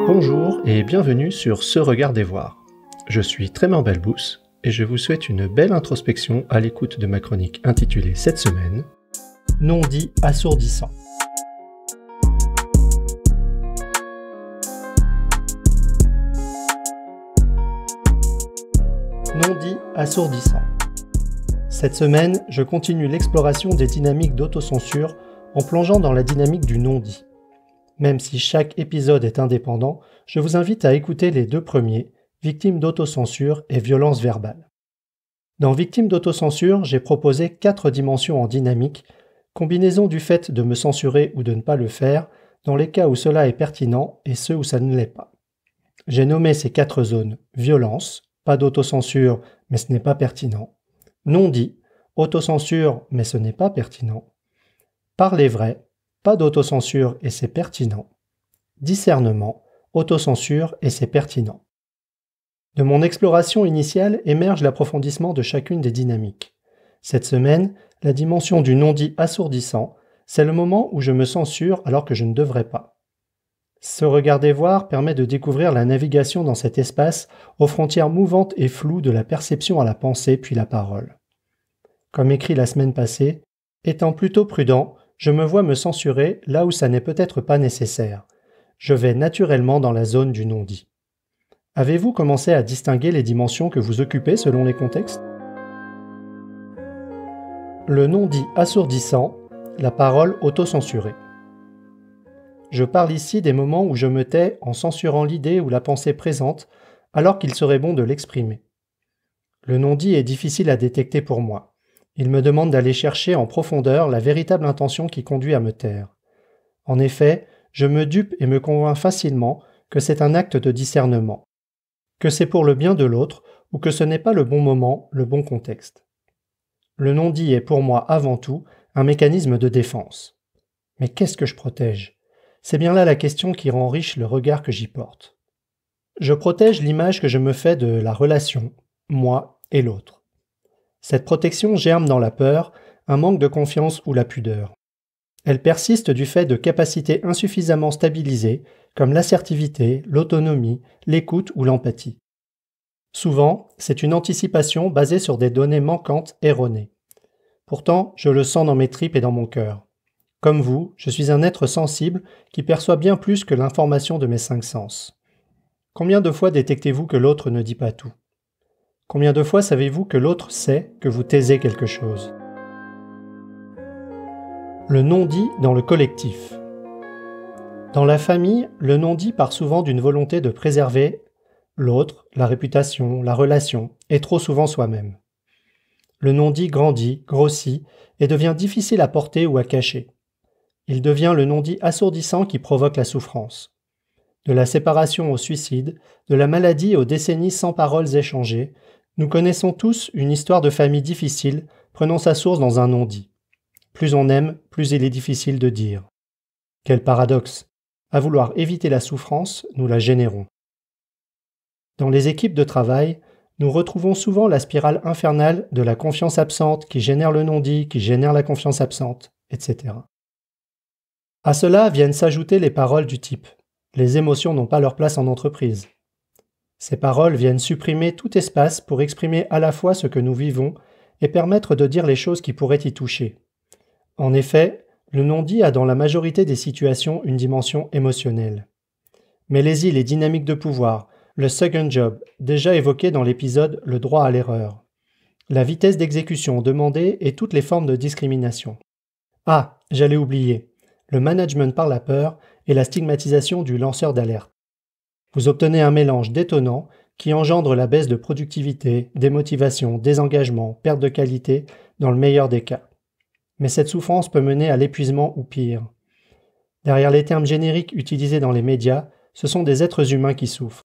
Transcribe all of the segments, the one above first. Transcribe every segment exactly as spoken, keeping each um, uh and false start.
Bonjour et bienvenue sur Ce Regard des Voix. Je suis Trémor Belbous et je vous souhaite une belle introspection à l'écoute de ma chronique intitulée cette semaine « Non-dit assourdissant ». Non-dit assourdissant. Cette semaine, je continue l'exploration des dynamiques d'autocensure en plongeant dans la dynamique du non-dit. Même si chaque épisode est indépendant, je vous invite à écouter les deux premiers, Victimes d'autocensure et Violence verbale. Dans Victimes d'autocensure, j'ai proposé quatre dimensions en dynamique, combinaison du fait de me censurer ou de ne pas le faire, dans les cas où cela est pertinent et ceux où ça ne l'est pas. J'ai nommé ces quatre zones violence, pas d'autocensure, mais ce n'est pas pertinent. Non-dit, autocensure, mais ce n'est pas pertinent. Parler vrai, pas d'autocensure et c'est pertinent. Discernement, autocensure et c'est pertinent. De mon exploration initiale émerge l'approfondissement de chacune des dynamiques. Cette semaine, la dimension du non-dit assourdissant, c'est le moment où je me censure alors que je ne devrais pas. Ce regard des voir permet de découvrir la navigation dans cet espace aux frontières mouvantes et floues de la perception à la pensée puis la parole. Comme écrit la semaine passée, étant plutôt prudent, je me vois me censurer là où ça n'est peut-être pas nécessaire. Je vais naturellement dans la zone du non-dit. Avez-vous commencé à distinguer les dimensions que vous occupez selon les contextes ? Le non-dit assourdissant, la parole autocensurée. Je parle ici des moments où je me tais en censurant l'idée ou la pensée présente, alors qu'il serait bon de l'exprimer. Le non-dit est difficile à détecter pour moi. Il me demande d'aller chercher en profondeur la véritable intention qui conduit à me taire. En effet, je me dupe et me convainc facilement que c'est un acte de discernement, que c'est pour le bien de l'autre ou que ce n'est pas le bon moment, le bon contexte. Le non-dit est pour moi avant tout un mécanisme de défense. Mais qu'est-ce que je protège ? C'est bien là la question qui rend riche le regard que j'y porte. Je protège l'image que je me fais de la relation, moi et l'autre. Cette protection germe dans la peur, un manque de confiance ou la pudeur. Elle persiste du fait de capacités insuffisamment stabilisées, comme l'assertivité, l'autonomie, l'écoute ou l'empathie. Souvent, c'est une anticipation basée sur des données manquantes erronées. Pourtant, je le sens dans mes tripes et dans mon cœur. Comme vous, je suis un être sensible qui perçoit bien plus que l'information de mes cinq sens. Combien de fois détectez-vous que l'autre ne dit pas tout ? Combien de fois savez-vous que l'autre sait que vous taisez quelque chose ? Le non-dit dans le collectif. Dans la famille, le non-dit part souvent d'une volonté de préserver l'autre, la réputation, la relation, et trop souvent soi-même. Le non-dit grandit, grossit, et devient difficile à porter ou à cacher. Il devient le non-dit assourdissant qui provoque la souffrance. De la séparation au suicide, de la maladie aux décennies sans paroles échangées, nous connaissons tous une histoire de famille difficile prenant sa source dans un non-dit. Plus on aime, plus il est difficile de dire. Quel paradoxe! À vouloir éviter la souffrance, nous la générons. Dans les équipes de travail, nous retrouvons souvent la spirale infernale de la confiance absente qui génère le non-dit, qui génère la confiance absente, et cetera. À cela viennent s'ajouter les paroles du type « Les émotions n'ont pas leur place en entreprise ». Ces paroles viennent supprimer tout espace pour exprimer à la fois ce que nous vivons et permettre de dire les choses qui pourraient y toucher. En effet, le non-dit a dans la majorité des situations une dimension émotionnelle. Mêlez-y les dynamiques de pouvoir, le second job, déjà évoqué dans l'épisode « Le droit à l'erreur », la vitesse d'exécution demandée et toutes les formes de discrimination. Ah, j'allais oublier, le management par la peur et la stigmatisation du lanceur d'alerte. Vous obtenez un mélange détonnant qui engendre la baisse de productivité, démotivation, désengagement, perte de qualité, dans le meilleur des cas. Mais cette souffrance peut mener à l'épuisement ou pire. Derrière les termes génériques utilisés dans les médias, ce sont des êtres humains qui souffrent.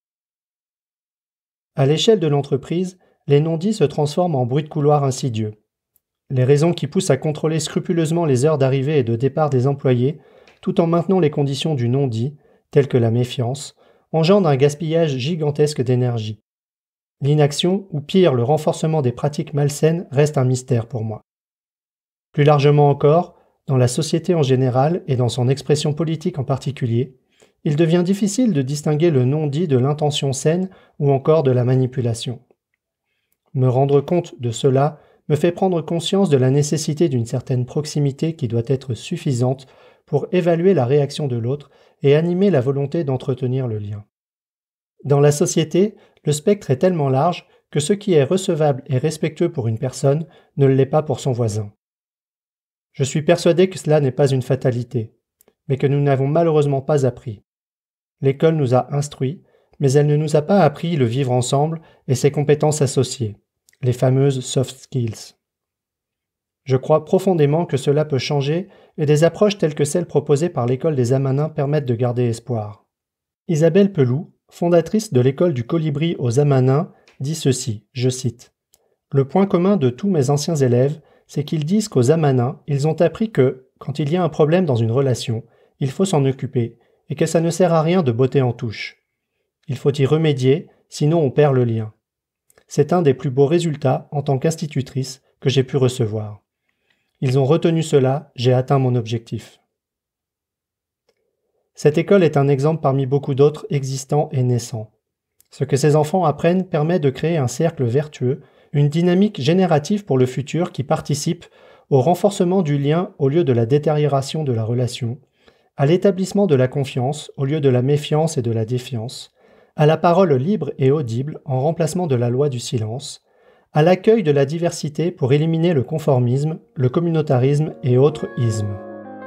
À l'échelle de l'entreprise, les non-dits se transforment en bruit de couloir insidieux. Les raisons qui poussent à contrôler scrupuleusement les heures d'arrivée et de départ des employés, tout en maintenant les conditions du non-dit, telles que la méfiance, engendre un gaspillage gigantesque d'énergie. L'inaction, ou pire le renforcement des pratiques malsaines, reste un mystère pour moi. Plus largement encore, dans la société en général et dans son expression politique en particulier, il devient difficile de distinguer le non-dit de l'intention saine ou encore de la manipulation. Me rendre compte de cela me fait prendre conscience de la nécessité d'une certaine proximité qui doit être suffisante pour évaluer la réaction de l'autre et animer la volonté d'entretenir le lien. Dans la société, le spectre est tellement large que ce qui est recevable et respectueux pour une personne ne l'est pas pour son voisin. Je suis persuadé que cela n'est pas une fatalité, mais que nous n'avons malheureusement pas appris. L'école nous a instruits, mais elle ne nous a pas appris le vivre ensemble et ses compétences associées, les fameuses soft skills. Je crois profondément que cela peut changer et des approches telles que celles proposées par l'école des Amanins permettent de garder espoir. Isabelle Peloux, fondatrice de l'école du Colibri aux Amanins, dit ceci, je cite « Le point commun de tous mes anciens élèves, c'est qu'ils disent qu'aux Amanins, ils ont appris que, quand il y a un problème dans une relation, il faut s'en occuper et que ça ne sert à rien de botter en touche. Il faut y remédier, sinon on perd le lien. C'est un des plus beaux résultats en tant qu'institutrice que j'ai pu recevoir. Ils ont retenu cela, j'ai atteint mon objectif. » Cette école est un exemple parmi beaucoup d'autres existants et naissants. Ce que ces enfants apprennent permet de créer un cercle vertueux, une dynamique générative pour le futur qui participe au renforcement du lien au lieu de la détérioration de la relation, à l'établissement de la confiance au lieu de la méfiance et de la défiance, à la parole libre et audible en remplacement de la loi du silence, à l'accueil de la diversité pour éliminer le conformisme, le communautarisme et autres ismes.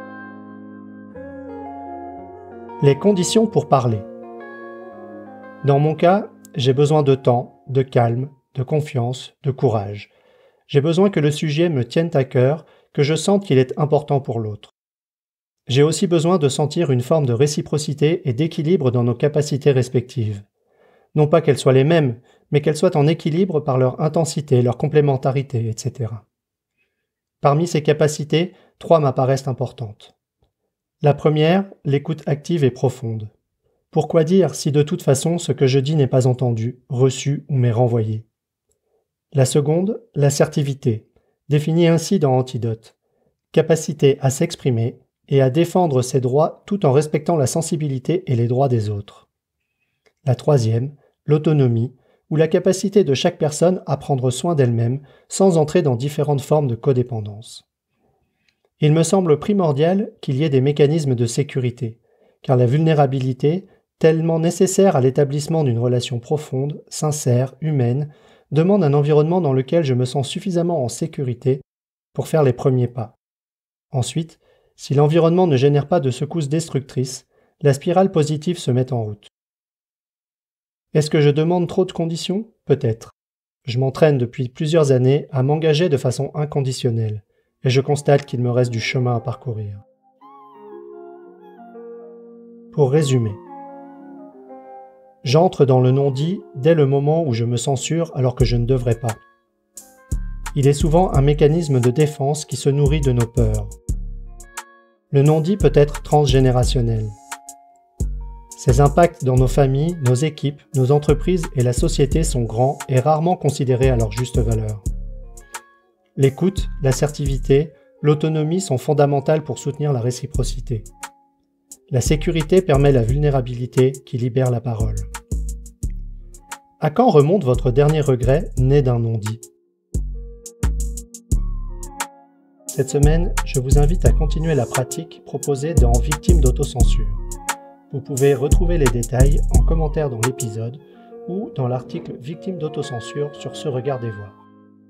Les conditions pour parler. Dans mon cas, j'ai besoin de temps, de calme, de confiance, de courage. J'ai besoin que le sujet me tienne à cœur, que je sente qu'il est important pour l'autre. J'ai aussi besoin de sentir une forme de réciprocité et d'équilibre dans nos capacités respectives. Non pas qu'elles soient les mêmes, mais qu'elles soient en équilibre par leur intensité, leur complémentarité, et cetera. Parmi ces capacités, trois m'apparaissent importantes. La première, l'écoute active et profonde. Pourquoi dire si de toute façon ce que je dis n'est pas entendu, reçu ou m'est renvoyé? La seconde, l'assertivité, définie ainsi dans Antidote. Capacité à s'exprimer et à défendre ses droits tout en respectant la sensibilité et les droits des autres. La troisième, l'autonomie, ou la capacité de chaque personne à prendre soin d'elle-même sans entrer dans différentes formes de codépendance. Il me semble primordial qu'il y ait des mécanismes de sécurité, car la vulnérabilité, tellement nécessaire à l'établissement d'une relation profonde, sincère, humaine, demande un environnement dans lequel je me sens suffisamment en sécurité pour faire les premiers pas. Ensuite, si l'environnement ne génère pas de secousses destructrices, la spirale positive se met en route. Est-ce que je demande trop de conditions? Peut-être. Je m'entraîne depuis plusieurs années à m'engager de façon inconditionnelle, et je constate qu'il me reste du chemin à parcourir. Pour résumer, j'entre dans le non-dit dès le moment où je me censure alors que je ne devrais pas. Il est souvent un mécanisme de défense qui se nourrit de nos peurs. Le non-dit peut être transgénérationnel. Ses impacts dans nos familles, nos équipes, nos entreprises et la société sont grands et rarement considérés à leur juste valeur. L'écoute, l'assertivité, l'autonomie sont fondamentales pour soutenir la réciprocité. La sécurité permet la vulnérabilité qui libère la parole. À quand remonte votre dernier regret né d'un non-dit? Cette semaine, je vous invite à continuer la pratique proposée dans Victime d'autocensure. Vous pouvez retrouver les détails en commentaire dans l'épisode ou dans l'article Victime d'autocensure sur Ce Regard des Voix.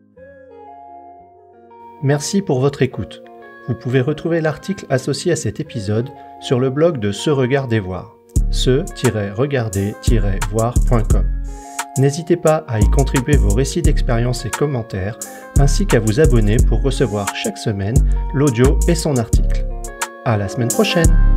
Merci pour votre écoute. Vous pouvez retrouver l'article associé à cet épisode sur le blog de Ce Regard des Voix, ce tiret regarder tiret voir point com. N'hésitez pas à y contribuer vos récits d'expérience et commentaires, ainsi qu'à vous abonner pour recevoir chaque semaine l'audio et son article. À la semaine prochaine!